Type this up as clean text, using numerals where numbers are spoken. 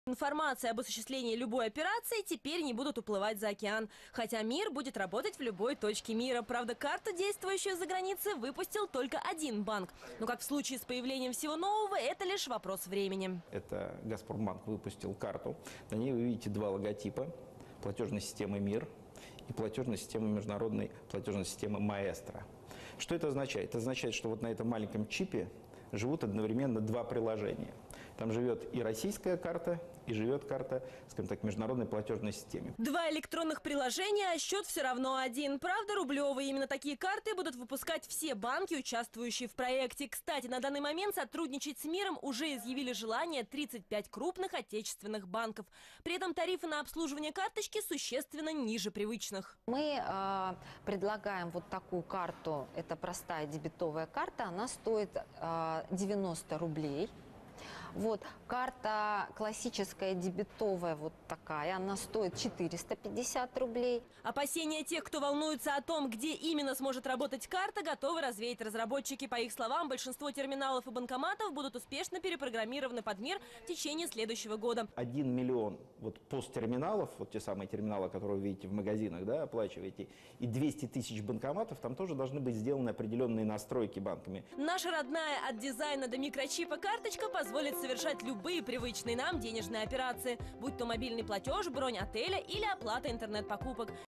Информация об осуществлении любой операции теперь не будут уплывать за океан. Хотя МИР будет работать в любой точке мира. Правда, карту, действующую за границей, выпустил только один банк. Но как в случае с появлением всего нового, это лишь вопрос времени. Это «Газпромбанк» выпустил карту. На ней вы видите два логотипа платежной системы «МИР» и платежной системы, международной платежной системы «Маэстро». Что это означает? Это означает, что вот на этом маленьком чипе живут одновременно два приложения. Там живет и российская карта, и живет карта, скажем так, международной платежной системе. Два электронных приложения, а счет все равно один. Правда, рублевые. Именно такие карты будут выпускать все банки, участвующие в проекте. Кстати, на данный момент сотрудничать с МИРом уже изъявили желание 35 крупных отечественных банков. При этом тарифы на обслуживание карточки существенно ниже привычных. Мы предлагаем вот такую карту. Это простая дебетовая карта. Она стоит 90 рублей. Вот, карта классическая дебетовая вот такая, она стоит 450 рублей. Опасения тех, кто волнуется о том, где именно сможет работать карта, готовы развеять разработчики. По их словам, большинство терминалов и банкоматов будут успешно перепрограммированы под МИР в течение следующего года. 1 миллион вот посттерминалов, вот те самые терминалы, которые вы видите в магазинах, да, оплачиваете, и 200 тысяч банкоматов, там тоже должны быть сделаны определенные настройки банками. Наша родная от дизайна до микрочипа карточка позволит совершать любые привычные нам денежные операции, будь то мобильный платеж, бронь отеля или оплата интернет-покупок.